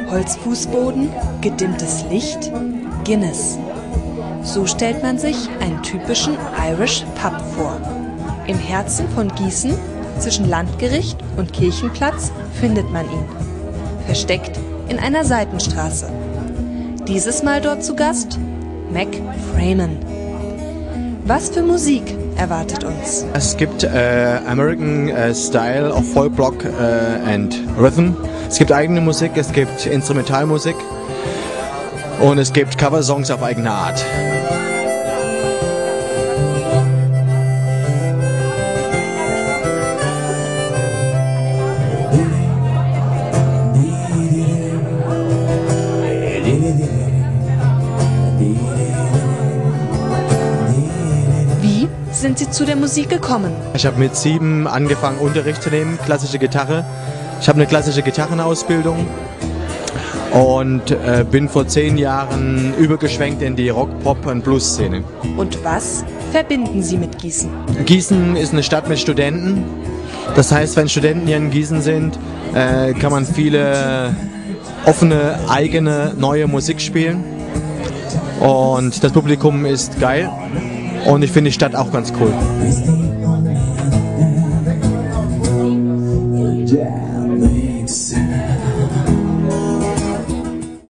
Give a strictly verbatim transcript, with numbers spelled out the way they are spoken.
Holzfußboden, gedimmtes Licht, Guinness. So stellt man sich einen typischen Irish Pub vor. Im Herzen von Gießen, zwischen Landgericht und Kirchenplatz, findet man ihn. Versteckt in einer Seitenstraße. Dieses Mal dort zu Gast Mac Freeman. Was für Musik erwartet uns? Es gibt äh, American äh, Style of Folk Block äh, and Rhythm. Es gibt eigene Musik, es gibt Instrumentalmusik und es gibt Coversongs auf eigene Art. Wie sind Sie zu der Musik gekommen? Ich habe mit sieben angefangen, Unterricht zu nehmen, klassische Gitarre. Ich habe eine klassische Gitarrenausbildung und äh, bin vor zehn Jahren übergeschwenkt in die Rock-, Pop- und Blues-Szene. Und was verbinden Sie mit Gießen? Gießen ist eine Stadt mit Studenten. Das heißt, wenn Studenten hier in Gießen sind, äh, kann man viele offene, eigene, neue Musik spielen. Und das Publikum ist geil. Und ich finde die Stadt auch ganz cool. Yeah.